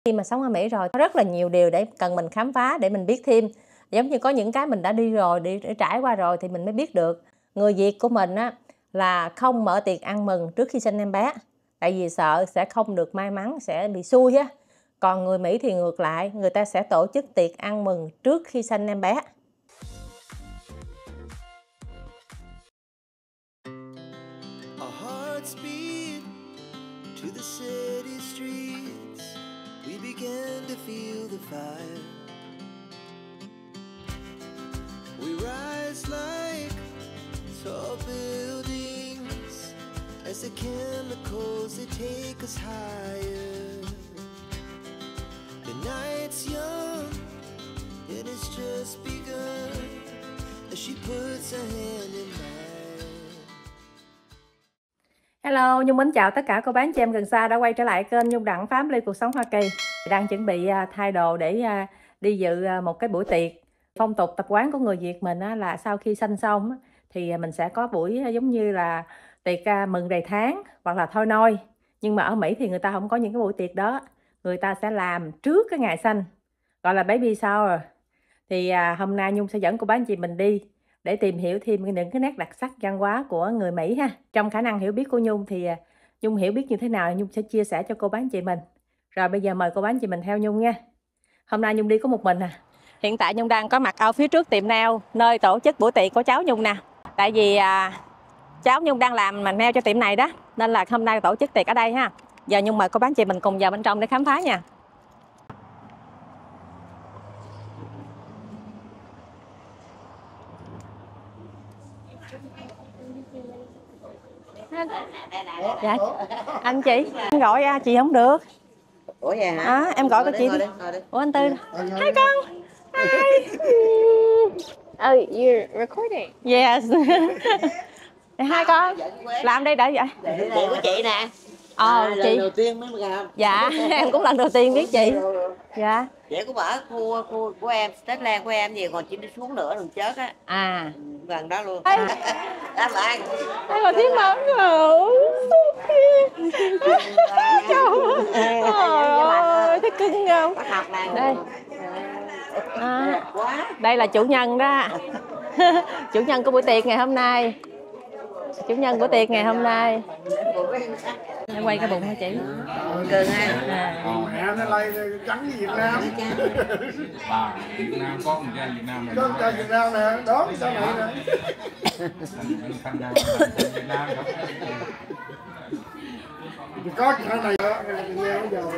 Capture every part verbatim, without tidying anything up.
Khi mà sống ở Mỹ rồi, có rất là nhiều điều để cần mình khám phá, để mình biết thêm. Giống như có những cái mình đã đi rồi, đi để trải qua rồi thì mình mới biết được. Người Việt của mình á là không mở tiệc ăn mừng trước khi sinh em bé, tại vì sợ sẽ không được may mắn, sẽ bị xui á. Còn người Mỹ thì ngược lại, người ta sẽ tổ chức tiệc ăn mừng trước khi sinh em bé. Tall buildings as the chemicals they take us higher. The night's young and it's just begun as she puts her hand in mine. Hello, Nhung mến chào tất cả cô bác chị em gần xa đã quay trở lại kênh Nhung Đặng Family Cuộc Sống Hoa Kỳ. Đang chuẩn bị thay đồ để đi dự một cái buổi tiệc. Phong tục tập quán của người Việt mình là sau khi sanh xong thì mình sẽ có buổi giống như là tiệc mừng đầy tháng hoặc là thôi nôi. Nhưng mà ở Mỹ thì người ta không có những cái buổi tiệc đó. Người ta sẽ làm trước cái ngày sanh, gọi là baby shower. Thì à, hôm nay Nhung sẽ dẫn cô bác anh chị mình đi để tìm hiểu thêm những cái nét đặc sắc văn hóa của người Mỹ ha. Trong khả năng hiểu biết của Nhung thì à, Nhung hiểu biết như thế nào Nhung sẽ chia sẻ cho cô bác anh chị mình. Rồi bây giờ mời cô bác anh chị mình theo Nhung nha. Hôm nay Nhung đi có một mình à. Hiện tại Nhung đang có mặt ở phía trước tiệm nail nơi tổ chức buổi tiệc của cháu Nhung nè. Tại vì à, cháu Nhung đang làm mà nail cho tiệm này đó, nên là hôm nay tổ chức tiệc ở đây ha. Giờ Nhung mời cô bác anh chị mình cùng vào bên trong để khám phá nha. Dạ, anh chị, anh gọi chị không được. Ủa vậy hả? À, em gọi cô chị đi. Ủa anh Tư. Hai con. Hi. Oh, you're recording? Yes. Hai con. Làm đây đợi vậy. Chị của chị nè. Ờ, à, chị. Lần đầu tiên mới gặp. Dạ, em cũng lần đầu tiên biết chị. Dạ. Chị cũng ở khu, khu của em, Stella của em gì, còn chị đi xuống nữa đừng chết á. À. Gần đó luôn. À. Em lại. Em còn tiếng mắm rồi. Trời ơi, thấy cưng không? Đây. À, đây là chủ nhân đó. Chủ nhân của buổi tiệc ngày hôm nay. Chủ nhân của tiệc ngày hôm nay. Em quay cái bụng hả chị? Cưng ha. Mẹ nó lay trắng Việt Nam. Bà Việt Nam có một gia Việt Nam này. Có gia Việt Nam nè, đó sao này nè. Việt Nam có cái này đó, nghe bây giờ.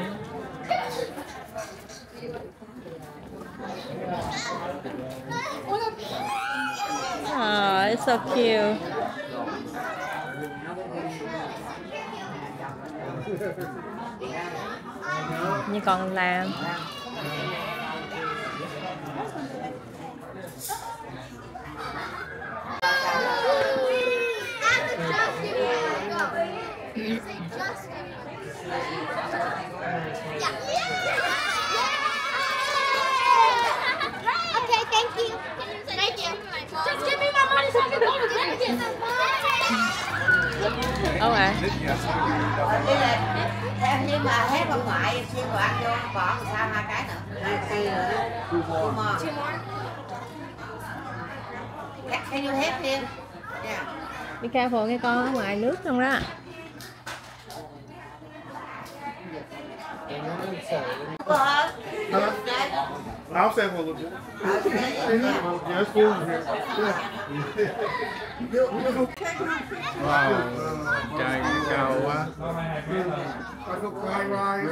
Oh, it's so cute. Như còn làm. Okay, thank you. Thank you. Just give me my money so I can go to Vegas. Ông ạ. Em nhưng mà hết ông ngoại xuyên đoạn vô còn sao hai cái nữa. Two more. Two more. Can you help him? Yeah. Be careful nghe con, ở ngoài nước không đó. I'll stay for a little bit. Yeah, it's cool here. Wow, trai cao quá. I cook fried rice.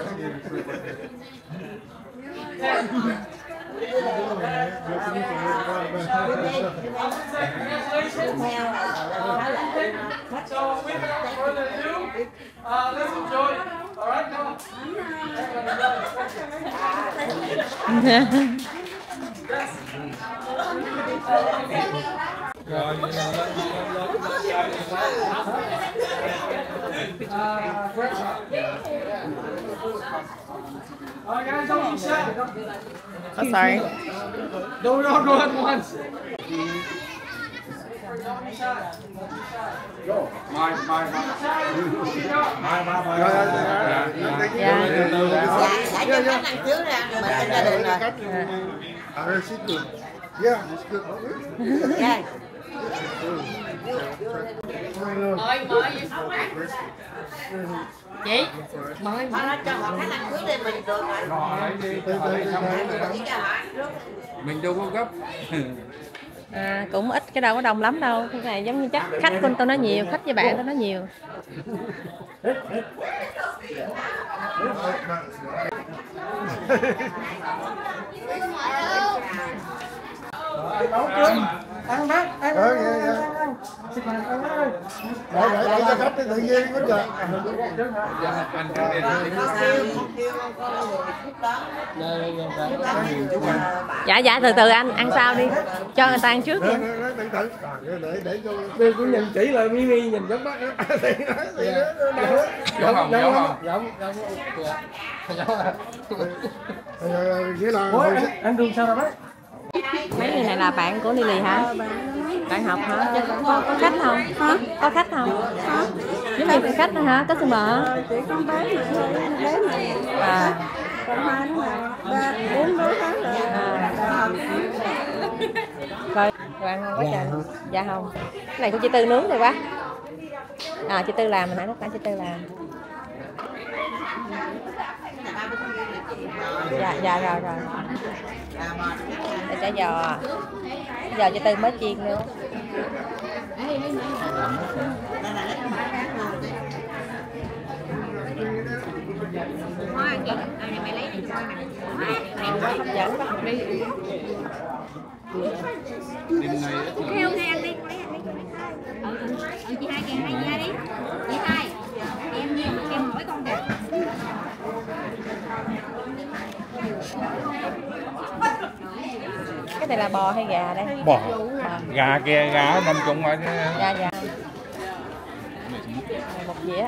So without further ado, uh, let's enjoy. All right, come on. Yes. Rồi, All right, guys, don't be shy. Oh, sorry. No, no, go at once. mai mai mai mai mai mai Dạ. Dạ cho khách ăn trước ra rồi mình trên gia đình rồi. Ah, she's good. Yeah, it's good. Dạ. Chị Mời nó cho họ khách ăn trước đi mình được rồi. Đây, đây, đây. Chỉ cho họ trước. mình đâu có gấp. à, cũng ít, cái đâu có đông lắm đâu. Cái này giống như chắc khách của tôi nó nhiều, khách với bạn tôi nó nhiều. Nấu trước. Ăn bác, ăn. Ờ, dạ, dạ. Để, để, để cho khách đi tự nhiên quá trời. Anh cái này Dạ dạ từ từ anh ăn sao đi, cho người ta ăn trước Để, đi. để, để, để, để, để, để cho... Tôi cũng nhìn chỉ là Mimi nhìn giống bác đó. Thì nói, thì nói, giống không giống không? Giống, giống. Giống à. Ờ, nghĩa là... Ủa, hồi anh, anh Đường sao rồi bác? Mấy người này là bạn của Lily hả? Bạn học hả? Có, có khách không? Hả? Có khách không? Giống như khách nữa hả? Có mở. Chỉ con bé mà thôi, bé này. À. Còn hai nữa là ba, bốn đứa khác là À. Rồi, rồi ăn ngon quá trời. Dạ không. Cái này của chị Tư nướng rồi quá. À, chị Tư làm, mình nãy lúc nãy chị Tư làm. Dạ, dạ rồi rồi. Để chả giò. Giờ chị Tư mới chiên nữa. Hoa kìa, à này mày lấy này cho mày. Hấp dẫn quá. đêm nay Ok ok ăn đi, lấy ăn đi. Ừ, ừ, ừ chị hai kìa, hai chị hai đi. Chị hai. Em em em hỏi con kìa. Cái này là bò hay gà đây? bò gà kia gà nằm chung mà Dạ dạ. Này một dĩa.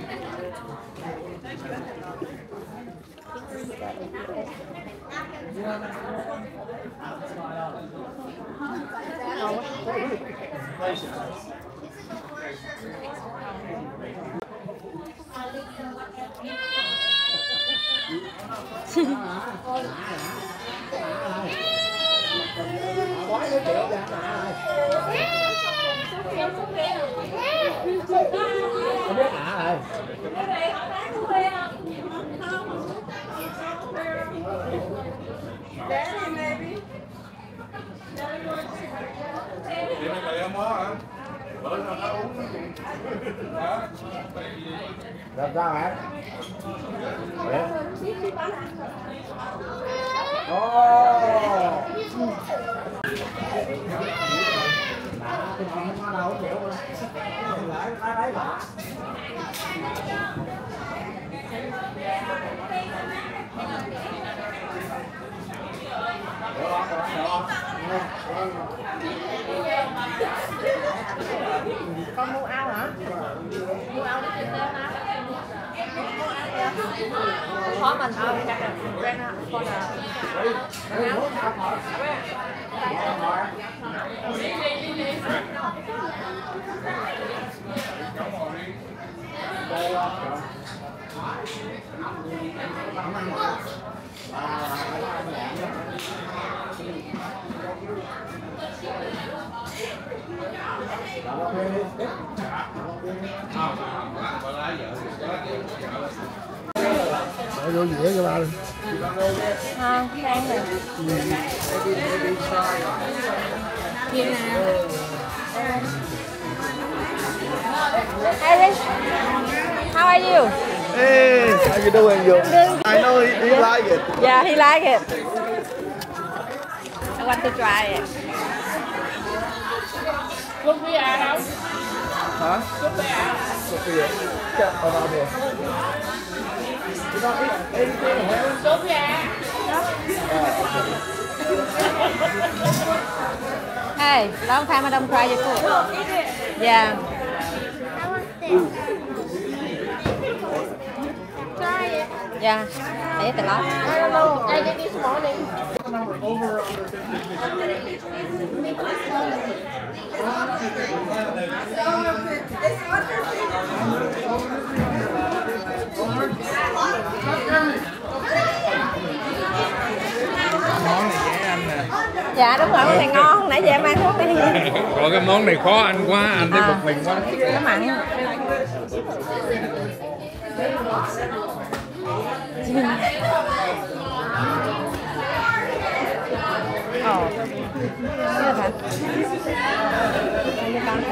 Làm sao hả? Con mua ao hả? Mua ao để chơi hả? Khó mình thôi, chắc là quen con là Để vô dĩa cho ba đi. không, ăn này. Iris, how are you? Hey, how you doing, you? I know he, he like it. Yeah, he like it. I want to try it. Sophia đâu? Hả? Sophia. Sophia. Chắc ở đâu rồi? Sophia. Hey, long time I don't try your food. Yeah. Try it. Yeah, I ate a lot. I don't know. I did this morning. Món này dễ ăn nè. Dạ đúng rồi, món này ngon, nãy giờ em ăn món này. Rồi cái món này khó ăn quá, ăn thấy À. bực mình quá. Nó mặn. Ồ, cái là thật. Đây cho con.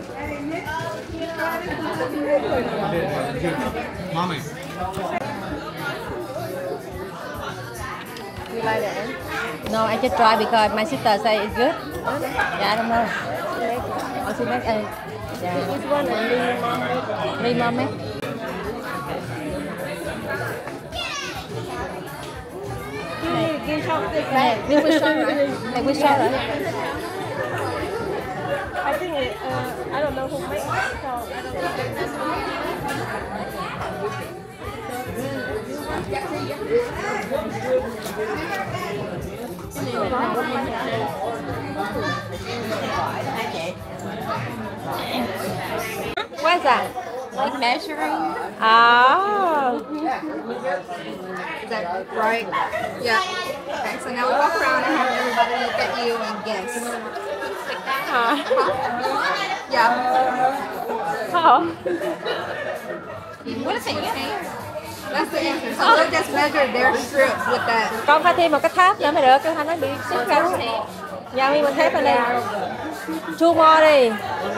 Mommy. You like it? No, I just try because my sister say it's good. Yeah, I don't know. Oh, she make a. Yeah. This one is Lee Mom. Lee Mom make. Ghi sau cái Này, with with salt right? Này with salt right? I think it, uh, I don't know who makes it, so I don't know. What is that? Like measuring. Oh. Is that right? Yeah. Okay, so now we walk around and have everybody look at you and guess. Hả? Yeah. Không. What is it? That's the answer. So we'll just measure their strip with that. Con phải thêm một cái tháp nữa mới được, cái thanh nó bị xích ra. Dạ, mi một thép lên đây. Two more đi.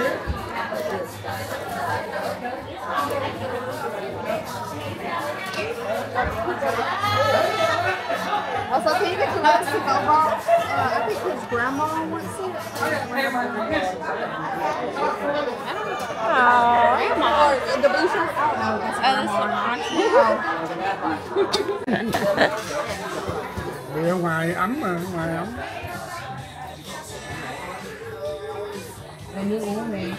Also, can you get the rest to go ball? Uh, I think his grandma wants it. Oh. Or the blue shirt? I don't know. That's grandma. Vì ở ngoài ấm mà, ngoài ấm. Nước uống này.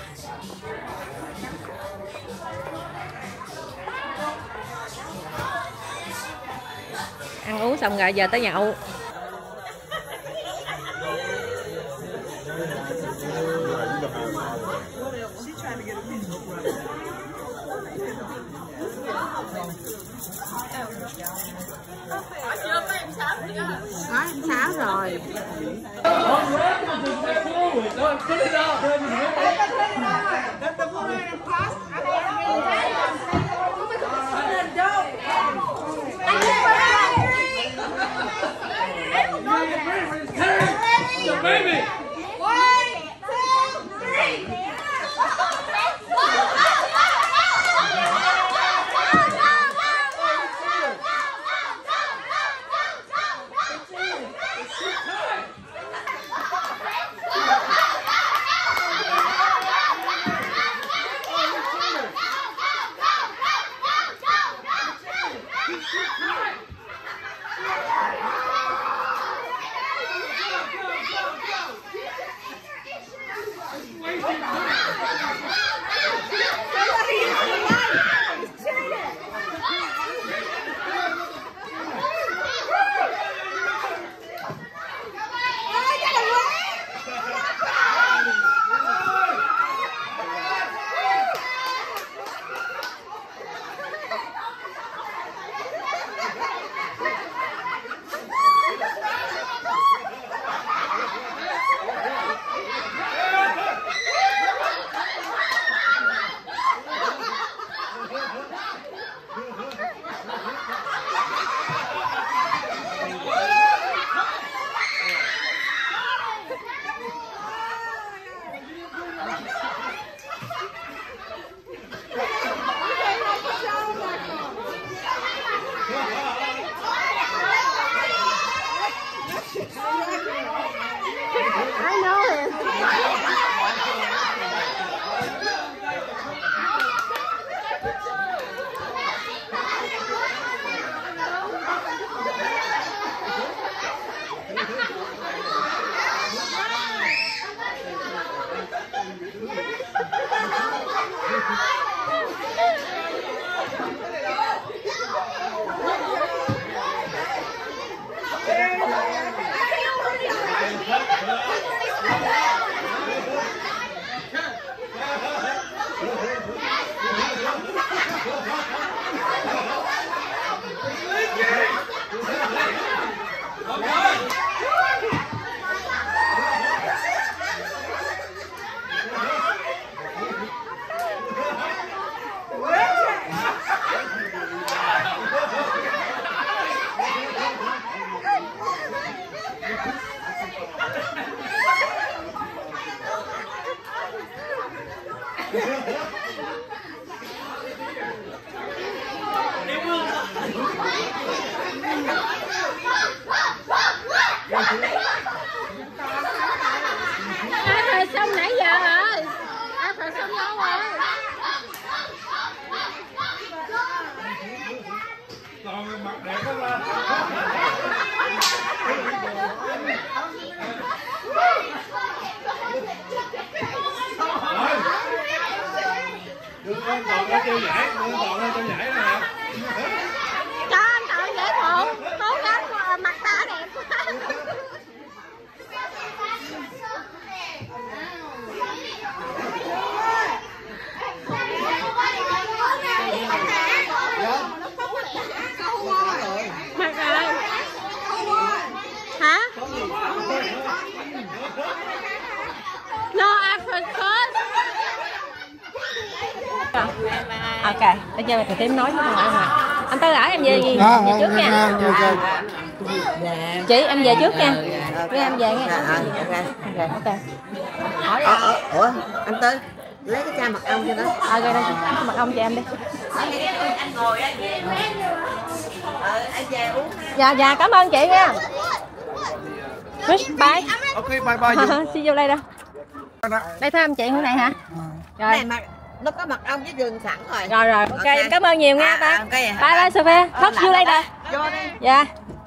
Ăn uống xong rồi giờ tới nhậu. Nói sáu rồi. Baby! Ok, để cho thì tím nói với con ngoại mà. Anh Tư ở em về gì? À, Về trước à, nha. à, à, Dạ. Chị em về trước nha. Với em về nha. Dạ, ok. Ok. Hỏi Ủa, ủa, ủa, anh Tư, lấy cái chai mật ong cho nó. Ờ rồi đây, mật ong cho em đi. Anh ngồi á, ờ, anh về uống. Dạ dạ cảm ơn chị nha. Rich, bye. Ok, bye bye. See you later. Đây thôi em chị hôm nay hả? Rồi. Này mà nó có mật ong với gừng sẵn rồi. Rồi rồi, ok, em cảm ơn nhiều nha À, ba. à, okay. Bye bye Sophia. Talk to you later. Vô đi. Dạ.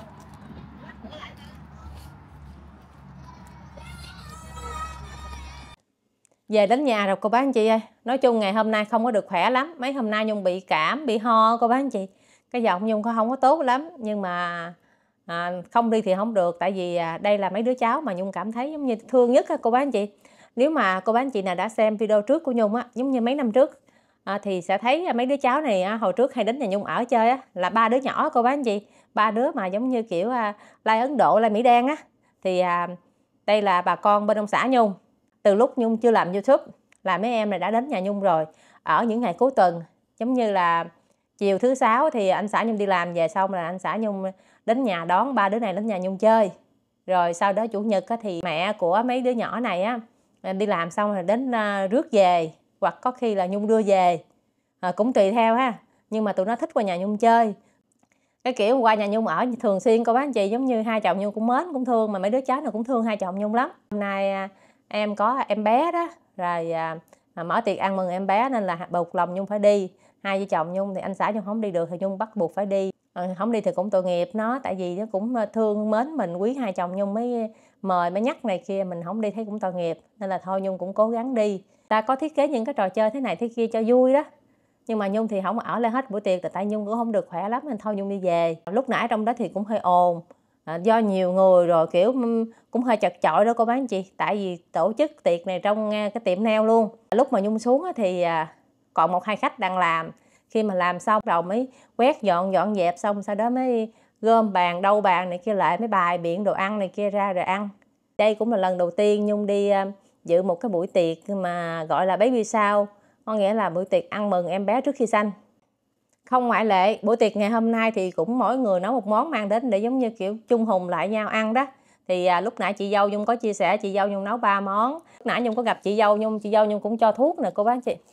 Về đến nhà rồi cô bác anh chị ơi. Nói chung ngày hôm nay không có được khỏe lắm. Mấy hôm nay Nhung bị cảm, bị ho cô bác anh chị. Cái giọng Nhung không có tốt lắm. Nhưng mà à, không đi thì không được. Tại vì à, đây là mấy đứa cháu mà Nhung cảm thấy giống như thương nhất á cô bác anh chị. Nếu mà cô bác anh chị nào đã xem video trước của Nhung á, giống như mấy năm trước à, thì sẽ thấy mấy đứa cháu này á, hồi trước hay đến nhà Nhung ở chơi á, là ba đứa nhỏ cô bác anh chị. Ba đứa mà giống như kiểu à, lai Ấn Độ, lai Mỹ Đen á. Thì à, đây là bà con bên ông xã Nhung. Từ lúc Nhung chưa làm YouTube là mấy em này đã đến nhà Nhung rồi. Ở những ngày cuối tuần, giống như là chiều thứ sáu thì anh xã Nhung đi làm về xong là anh xã Nhung đến nhà đón ba đứa này đến nhà Nhung chơi. Rồi sau đó chủ nhật á, thì mẹ của mấy đứa nhỏ này á đi làm xong rồi đến uh, rước về, hoặc có khi là Nhung đưa về, à, cũng tùy theo ha. Nhưng mà tụi nó thích qua nhà Nhung chơi. Cái kiểu qua nhà Nhung ở thường xuyên cô bác anh chị, giống như hai chồng Nhung cũng mến cũng thương, mà mấy đứa cháu nào cũng thương hai chồng Nhung lắm. Hôm nay uh, em có em bé đó, rồi uh, mở tiệc ăn mừng em bé nên là buộc lòng Nhung phải đi. Hai vợ chồng Nhung thì anh xã Nhung không đi được thì Nhung bắt buộc phải đi. À, không đi thì cũng tội nghiệp nó, tại vì nó cũng thương mến mình, quý hai chồng Nhung mới mời mới nhắc này kia, mình không đi thấy cũng tội nghiệp, nên là thôi Nhung cũng cố gắng đi. Ta có thiết kế những cái trò chơi thế này thế kia cho vui đó, nhưng mà Nhung thì không ở lại hết buổi tiệc, tại Nhung cũng không được khỏe lắm nên thôi Nhung đi về. Lúc nãy trong đó thì cũng hơi ồn, à, do nhiều người rồi kiểu cũng hơi chật chội đó cô bác anh chị, tại vì tổ chức tiệc này trong cái tiệm nail luôn. Lúc mà Nhung xuống thì còn một hai khách đang làm, khi mà làm xong đầu mới quét dọn dọn dẹp xong, sau đó mới gom bàn đâu bàn này kia lại, mới bài biện đồ ăn này kia ra rồi ăn. Đây cũng là lần đầu tiên Nhung đi uh, dự một cái buổi tiệc mà gọi là baby shower, có nghĩa là buổi tiệc ăn mừng em bé trước khi sanh. Không ngoại lệ, buổi tiệc ngày hôm nay thì cũng mỗi người nấu một món mang đến để giống như kiểu chung hùng lại nhau ăn đó. Thì à, lúc nãy chị dâu Nhung có chia sẻ, chị dâu Nhung nấu ba món. Lúc nãy Nhung có gặp chị dâu Nhung, chị dâu Nhung cũng cho thuốc nè cô bác chị.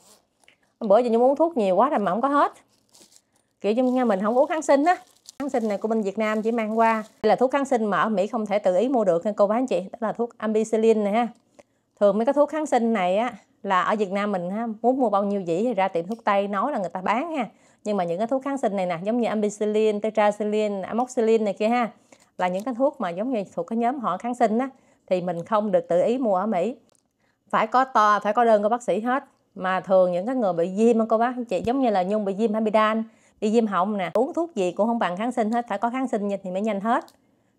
Bữa giờ Nhung uống thuốc nhiều quá rồi mà không có hết. Kiểu như mình không uống kháng sinh á. Kháng sinh này của bên Việt Nam chỉ mang qua. Đây là thuốc kháng sinh mà ở Mỹ không thể tự ý mua được nha cô bác anh chị. Đó là thuốc ampicillin này ha. Thường mấy cái thuốc kháng sinh này á là ở Việt Nam mình ha, muốn mua bao nhiêu dĩ thì ra tiệm thuốc Tây nói là người ta bán ha. Nhưng mà những cái thuốc kháng sinh này nè, giống như ampicillin, tetracycline, amoxicillin này kia ha, là những cái thuốc mà giống như thuộc cái nhóm họ kháng sinh á, thì mình không được tự ý mua ở Mỹ. Phải có to, phải có đơn của bác sĩ hết. Mà thường những cái người bị viêm cô bác chị, giống như là Nhung bị viêm amidan, bị viêm họng nè, uống thuốc gì cũng không bằng kháng sinh hết, phải có kháng sinh thì mới nhanh hết.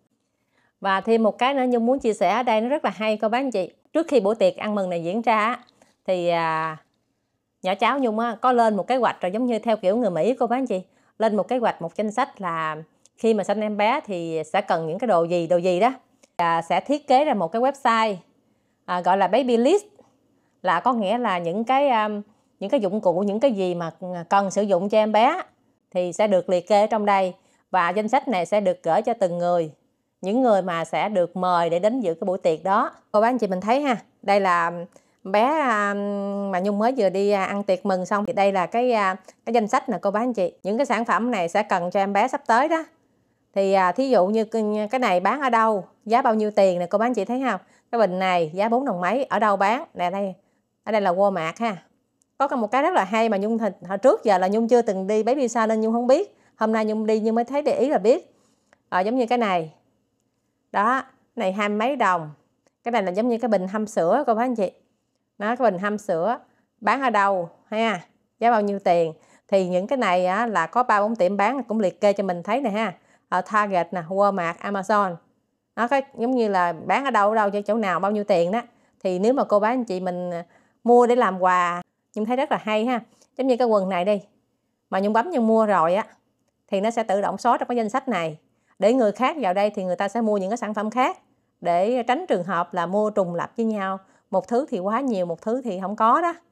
Và thêm một cái nữa Nhung muốn chia sẻ ở đây, nó rất là hay cô bác anh chị. Trước khi buổi tiệc ăn mừng này diễn ra thì à, nhỏ cháu Nhung á, có lên một kế hoạch rồi, giống như theo kiểu người Mỹ cô bác anh chị, lên một kế hoạch, một danh sách là khi mà sinh em bé thì sẽ cần những cái đồ gì, đồ gì đó. À, sẽ thiết kế ra một cái website à, gọi là baby list, là có nghĩa là những cái um, những cái dụng cụ, những cái gì mà cần sử dụng cho em bé thì sẽ được liệt kê ở trong đây, và danh sách này sẽ được gửi cho từng người, những người mà sẽ được mời để đến dự cái buổi tiệc đó. Cô bác anh chị mình thấy ha, đây là bé um, mà Nhung mới vừa đi uh, ăn tiệc mừng xong, thì đây là cái uh, cái danh sách nè cô bác anh chị, những cái sản phẩm này sẽ cần cho em bé sắp tới đó. Thì uh, thí dụ như cái này bán ở đâu, giá bao nhiêu tiền nè cô bác anh chị thấy không? Cái bình này giá bốn đồng mấy, ở đâu bán? Nè đây, ở đây là Walmart ha. Có một cái rất là hay mà Nhung hồi trước giờ là Nhung chưa từng đi baby shower nên Nhung không biết. Hôm nay Nhung đi nhưng mới thấy để ý là biết. À, giống như cái này. Đó, cái này hai mấy đồng. Cái này là giống như cái bình hâm sữa cô bác anh chị. Đó, cái bình hâm sữa bán ở đâu ha? Giá bao nhiêu tiền? Thì những cái này á, là có ba bốn tiệm bán cũng liệt kê cho mình thấy nè ha. Ở Target nè, Walmart, Amazon. Đó, cái giống như là bán ở đâu ở đâu cho chỗ nào bao nhiêu tiền đó. Thì nếu mà cô bác anh chị mình mua để làm quà, Nhung thấy rất là hay ha. Giống như cái quần này đi, mà Nhung bấm Nhung mua rồi á, thì nó sẽ tự động xóa trong cái danh sách này. Để người khác vào đây thì người ta sẽ mua những cái sản phẩm khác, để tránh trường hợp là mua trùng lặp với nhau. Một thứ thì quá nhiều, một thứ thì không có đó.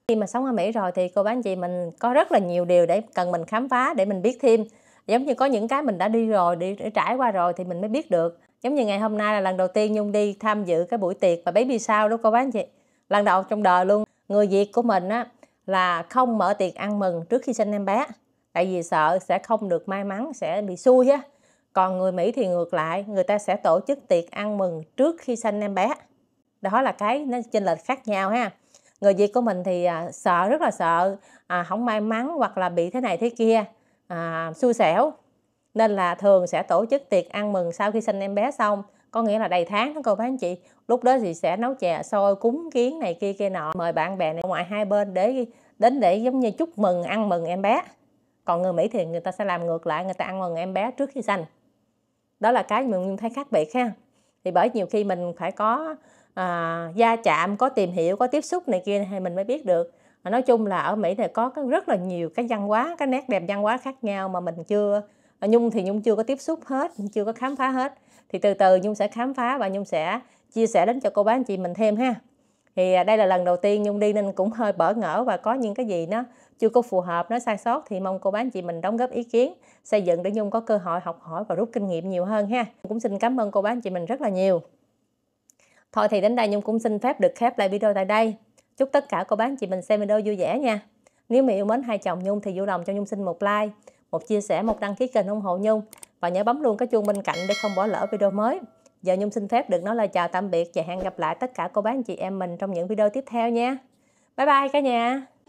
Khi mà sống ở Mỹ rồi thì cô bác anh chị mình có rất là nhiều điều để cần mình khám phá, để mình biết thêm. Giống như có những cái mình đã đi rồi, đi để trải qua rồi thì mình mới biết được. Giống như ngày hôm nay là lần đầu tiên Nhung đi tham dự cái buổi tiệc và baby shower đó cô bác anh chị. Lần đầu trong đời luôn. Người Việt của mình á là không mở tiệc ăn mừng trước khi sinh em bé. Tại vì sợ sẽ không được may mắn, sẽ bị xui á. Còn người Mỹ thì ngược lại, người ta sẽ tổ chức tiệc ăn mừng trước khi sinh em bé. Đó là cái nó chênh lệch khác nhau ha. Người Việt của mình thì à, sợ, rất là sợ à, không may mắn hoặc là bị thế này thế kia, à, xui xẻo. Nên là thường sẽ tổ chức tiệc ăn mừng sau khi sinh em bé xong. Có nghĩa là đầy tháng đó cô bác anh chị. Lúc đó thì sẽ nấu chè xôi, cúng kiến này kia kia nọ. Mời bạn bè này ngoài hai bên để đến để giống như chúc mừng, ăn mừng em bé. Còn người Mỹ thì người ta sẽ làm ngược lại, người ta ăn mừng em bé trước khi sanh. Đó là cái mình thấy khác biệt ha. Thì bởi nhiều khi mình phải có à, gia chạm, có tìm hiểu, có tiếp xúc này kia thì mình mới biết được. Mà nói chung là ở Mỹ thì có rất là nhiều cái văn hóa, cái nét đẹp văn hóa khác nhau mà mình chưa, Nhung thì Nhung chưa có tiếp xúc hết, chưa có khám phá hết. Thì từ từ Nhung sẽ khám phá và Nhung sẽ chia sẻ đến cho cô bác anh chị mình thêm ha. Thì đây là lần đầu tiên Nhung đi nên cũng hơi bỡ ngỡ và có những cái gì nó chưa có phù hợp, nó sai sót thì mong cô bác anh chị mình đóng góp ý kiến, xây dựng để Nhung có cơ hội học hỏi và rút kinh nghiệm nhiều hơn ha. Cũng xin cảm ơn cô bác anh chị mình rất là nhiều. Thôi thì đến đây Nhung cũng xin phép được khép lại video tại đây. Chúc tất cả cô bác anh chị mình xem video vui vẻ nha. Nếu mà yêu mến hai chồng Nhung thì vui lòng cho Nhung xin một like, một chia sẻ, một đăng ký kênh ủng hộ Nhung. Và nhớ bấm luôn cái chuông bên cạnh để không bỏ lỡ video mới. Giờ Nhung xin phép được nói lời chào tạm biệt và hẹn gặp lại tất cả cô bác anh chị em mình trong những video tiếp theo nha. Bye bye cả nhà.